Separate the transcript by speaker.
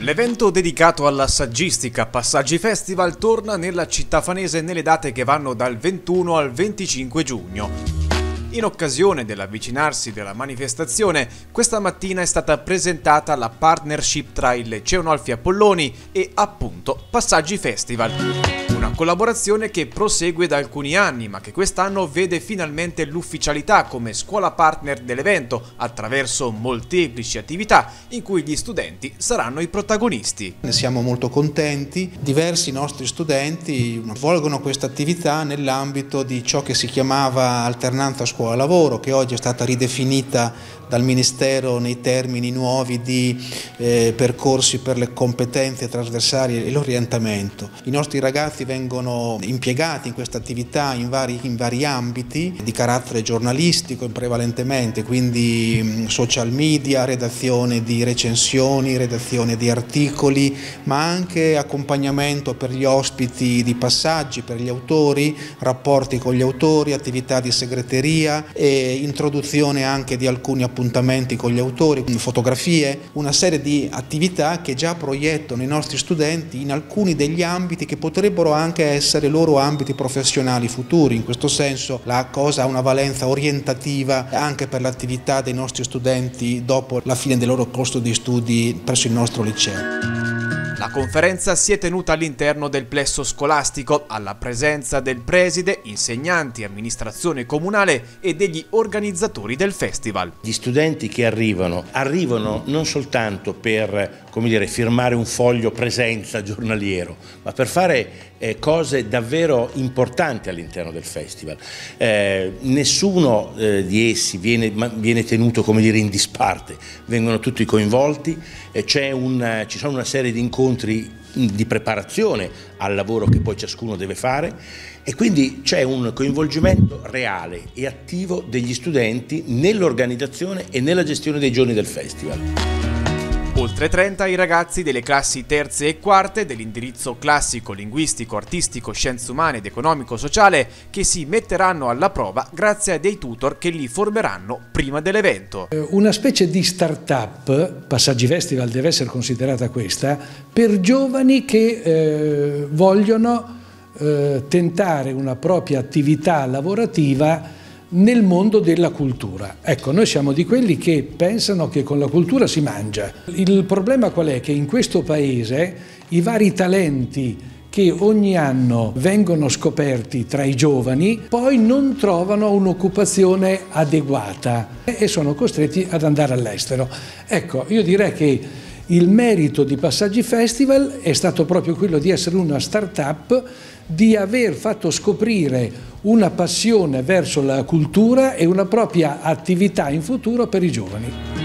Speaker 1: L'evento dedicato alla saggistica Passaggi Festival torna nella città fanese nelle date che vanno dal 21 al 25 giugno. In occasione dell'avvicinarsi della manifestazione, questa mattina è stata presentata la partnership tra il Liceo Nolfi Appolloni e appunto Passaggi Festival. Una collaborazione che prosegue da alcuni anni, ma che quest'anno vede finalmente l'ufficialità come scuola partner dell'evento attraverso molteplici attività in cui gli studenti saranno i protagonisti.
Speaker 2: Ne siamo molto contenti. Diversi nostri studenti svolgono questa attività nell'ambito di ciò che si chiamava alternanza scuola-lavoro, che oggi è stata ridefinita dal Ministero nei termini nuovi di percorsi per le competenze trasversali e l'orientamento. I nostri ragazzi vengono impiegati in questa attività in vari ambiti di carattere giornalistico prevalentemente, quindi social media, redazione di recensioni, redazione di articoli, ma anche accompagnamento per gli ospiti di passaggi, per gli autori, rapporti con gli autori, attività di segreteria e introduzione anche di alcuni appuntamenti con gli autori, fotografie, una serie di attività che già proiettano i nostri studenti in alcuni degli ambiti che potrebbero anche essere loro ambiti professionali futuri. In questo senso la cosa ha una valenza orientativa anche per l'attività dei nostri studenti dopo la fine del loro corso di studi presso il nostro liceo.
Speaker 1: La conferenza si è tenuta all'interno del plesso scolastico, alla presenza del preside, insegnanti, amministrazione comunale e degli organizzatori del festival.
Speaker 3: Gli studenti che arrivano non soltanto per, firmare un foglio presenza giornaliero, ma per fare cose davvero importanti all'interno del festival. Nessuno di essi viene tenuto, in disparte, vengono tutti coinvolti, ci sono una serie di incontri di preparazione al lavoro che poi ciascuno deve fare e quindi c'è un coinvolgimento reale e attivo degli studenti nell'organizzazione e nella gestione dei giorni del festival.
Speaker 1: Oltre 30 i ragazzi delle classi terze e quarte dell'indirizzo classico, linguistico, artistico, scienze umane ed economico-sociale che si metteranno alla prova grazie a dei tutor che li formeranno prima dell'evento.
Speaker 4: Una specie di start-up, Passaggi Festival deve essere considerata questa, per giovani che vogliono tentare una propria attività lavorativa nel mondo della cultura. Ecco, noi siamo di quelli che pensano che con la cultura si mangia. Il problema qual è? Che in questo paese i vari talenti che ogni anno vengono scoperti tra i giovani poi non trovano un'occupazione adeguata e sono costretti ad andare all'estero. Ecco, io direi che il merito di Passaggi Festival è stato proprio quello di essere una start-up, di aver fatto scoprire una passione verso la cultura e una propria attività in futuro per i giovani.